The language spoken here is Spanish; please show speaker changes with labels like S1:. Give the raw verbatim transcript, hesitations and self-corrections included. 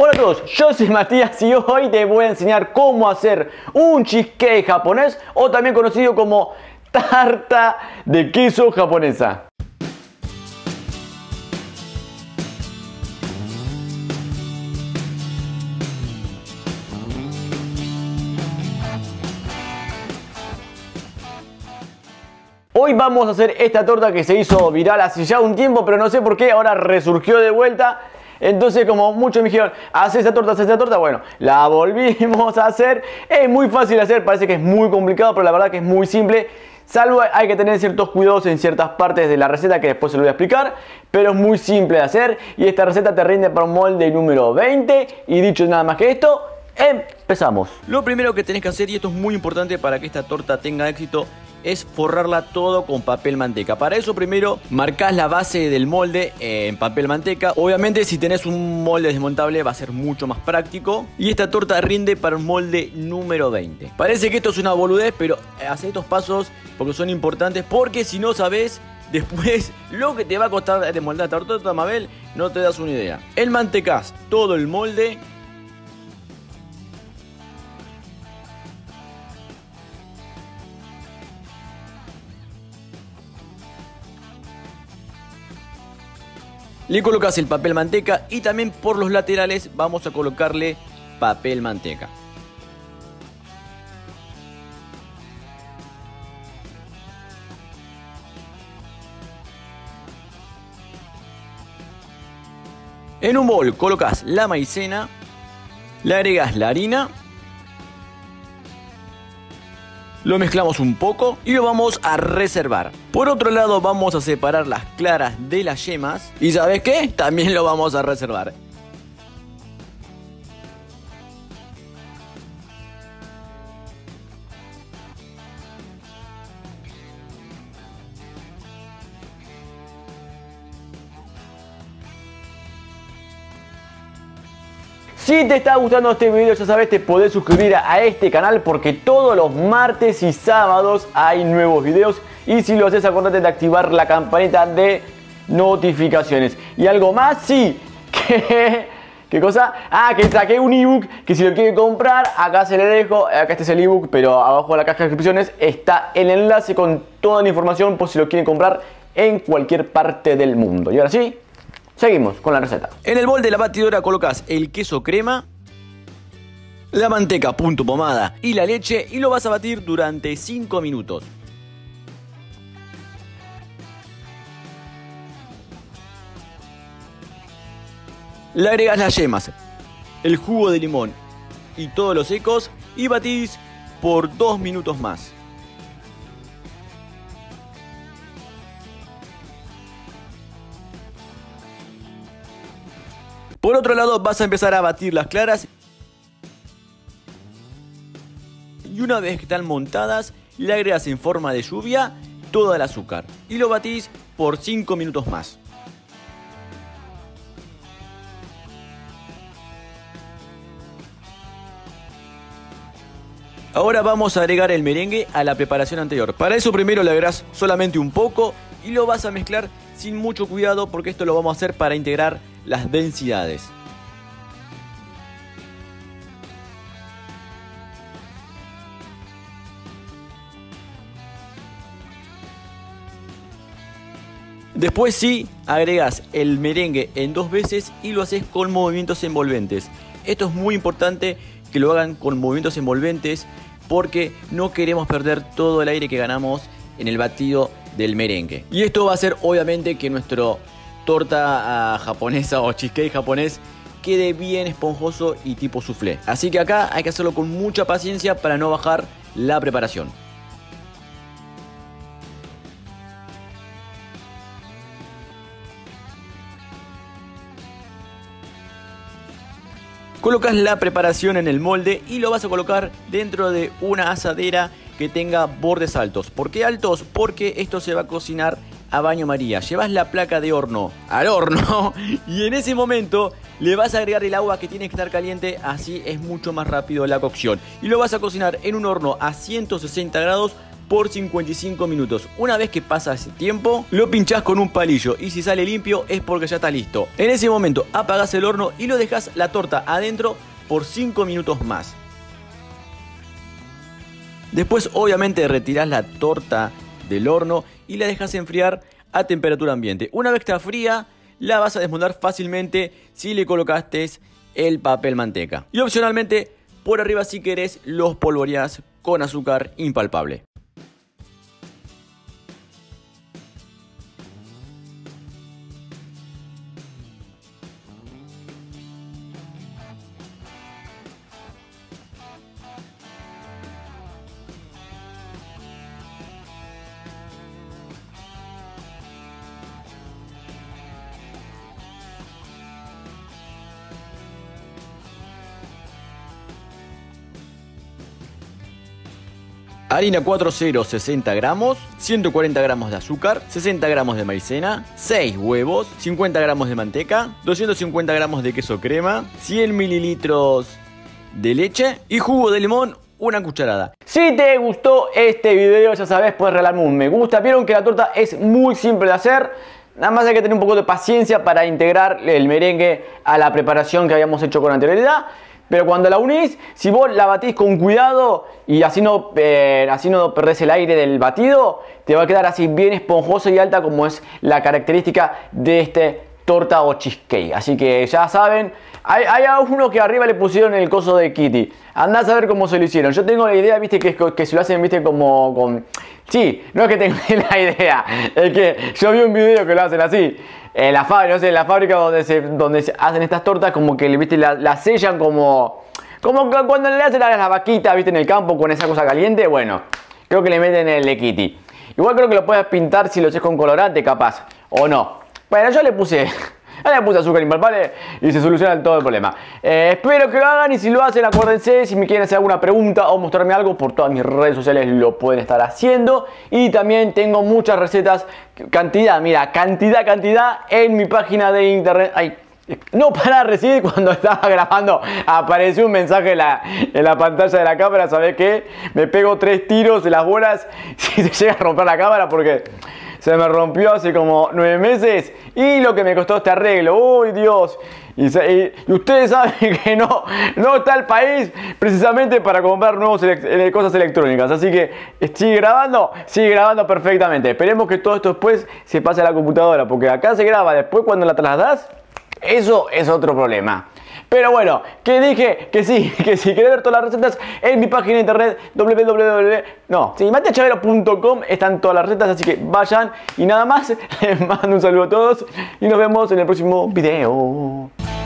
S1: Hola a todos, yo soy Matías y hoy te voy a enseñar cómo hacer un cheesecake japonés o también conocido como tarta de queso japonesa. Hoy vamos a hacer esta torta que se hizo viral hace ya un tiempo, pero no sé por qué ahora resurgió de vuelta. Entonces, como muchos me dijeron, haz esa torta, haz esa torta, bueno, la volvimos a hacer. Es muy fácil de hacer, parece que es muy complicado, pero la verdad que es muy simple. Salvo hay que tener ciertos cuidados en ciertas partes de la receta que después se lo voy a explicar. Pero es muy simple de hacer y esta receta te rinde para un molde número veinte. Y dicho nada más que esto, empezamos. Lo primero que tenés que hacer, y esto es muy importante para que esta torta tenga éxito, es forrarla todo con papel manteca. Para eso primero marcás la base del molde en papel manteca. Obviamente si tenés un molde desmontable va a ser mucho más práctico. Y esta torta rinde para un molde número veinte. Parece que esto es una boludez, pero haz estos pasos porque son importantes. Porque si no sabés, después lo que te va a costar desmoldar esta torta, Mabel, no te das una idea. Enmantecás todo el molde. Le colocas el papel manteca y también por los laterales vamos a colocarle papel manteca. En un bol colocas la maicena, le agregas la harina, lo mezclamos un poco y lo vamos a reservar. Por otro lado vamos a separar las claras de las yemas. ¿Y sabes qué? También lo vamos a reservar. Si te está gustando este video, ya sabes, te podés suscribir a este canal porque todos los martes y sábados hay nuevos videos. Y si lo haces, acordate de activar la campanita de notificaciones. Y algo más, sí, que... ¿Qué cosa? Ah, que saqué un ebook que si lo quieren comprar, acá se le dejo, acá este es el ebook, pero abajo de la caja de descripciones está el enlace con toda la información por si lo quieren comprar en cualquier parte del mundo. Y ahora sí, seguimos con la receta. En el bol de la batidora colocas el queso crema, la manteca punto pomada y la leche y lo vas a batir durante cinco minutos. Le agregas las yemas, el jugo de limón y todos los secos y batís por dos minutos más. Por otro lado vas a empezar a batir las claras y una vez que están montadas le agregas en forma de lluvia todo el azúcar y lo batís por cinco minutos más. Ahora vamos a agregar el merengue a la preparación anterior. Para eso primero le agregas solamente un poco y lo vas a mezclar sin mucho cuidado porque esto lo vamos a hacer para integrar las densidades. Después sí, agregas el merengue en dos veces y lo haces con movimientos envolventes. Esto es muy importante que lo hagan con movimientos envolventes porque no queremos perder todo el aire que ganamos en el batido del merengue. Y esto va a hacer obviamente que nuestro torta uh, japonesa o cheesecake japonés quede bien esponjoso y tipo soufflé. Así que acá hay que hacerlo con mucha paciencia para no bajar la preparación. Colocas la preparación en el molde y lo vas a colocar dentro de una asadera que tenga bordes altos. ¿Por qué altos? Porque esto se va a cocinar a baño María. Llevas la placa de horno al horno y en ese momento le vas a agregar el agua que tiene que estar caliente, así es mucho más rápido la cocción. Y lo vas a cocinar en un horno a ciento sesenta grados por cincuenta y cinco minutos. Una vez que pasa ese tiempo, lo pinchás con un palillo y si sale limpio es porque ya está listo. En ese momento apagás el horno y lo dejas la torta adentro por cinco minutos más. Después obviamente retirás la torta del horno y la dejas enfriar a temperatura ambiente. Una vez que está fría, la vas a desmoldar fácilmente si le colocaste el papel manteca. Y opcionalmente, por arriba si querés, los polvoreás con azúcar impalpable. Harina cuatro cero, sesenta gramos, ciento cuarenta gramos de azúcar, sesenta gramos de maicena, seis huevos, cincuenta gramos de manteca, doscientos cincuenta gramos de queso crema, cien mililitros de leche y jugo de limón, una cucharada. Si te gustó este video, ya sabes, puedes regalarme un me gusta. Vieron que la torta es muy simple de hacer. Nada más hay que tener un poco de paciencia para integrar el merengue a la preparación que habíamos hecho con anterioridad. Pero cuando la unís, si vos la batís con cuidado y así no, eh, así no perdés el aire del batido, te va a quedar así bien esponjosa y alta como es la característica de este torta o cheesecake. Así que ya saben, hay, hay a uno que arriba le pusieron el coso de Kitty. Andás a ver cómo se lo hicieron. Yo tengo la idea, viste, que, que se lo hacen, viste, como con... Sí, no es que tenga la idea, es que yo vi un video que lo hacen así. En la fábrica, no sé, en la fábrica donde se, donde se hacen estas tortas, como que viste, la, la sellan como... Como cuando le hacen a las vaquitas, viste, en el campo con esa cosa caliente. Bueno, creo que le meten el de Kitty. Igual creo que lo puedes pintar si lo haces con colorante, capaz. O no. Bueno, yo le puse... Ya le puse azúcar impalpable y se soluciona todo el problema. Eh, espero que lo hagan y si lo hacen, acuérdense, si me quieren hacer alguna pregunta o mostrarme algo, por todas mis redes sociales lo pueden estar haciendo. Y también tengo muchas recetas, cantidad, mira, cantidad, cantidad en mi página de internet. Ay, no para recibir cuando estaba grabando, apareció un mensaje en la, en la pantalla de la cámara. ¿Sabés qué? Me pego tres tiros de las bolas si se llega a romper la cámara porque... se me rompió hace como nueve meses y lo que me costó este arreglo. ¡Uy, Dios! Y, y, y ustedes saben que no, no está el país precisamente para comprar nuevas ele cosas electrónicas. Así que sigue grabando, sigue grabando perfectamente. Esperemos que todo esto después se pase a la computadora, porque acá se graba, después cuando la trasladas, eso es otro problema. Pero bueno, que dije que sí, que si querés ver todas las recetas en mi página de internet w w w no, sí, mate chavero punto com están todas las recetas, así que vayan y nada más. Les mando un saludo a todos y nos vemos en el próximo video.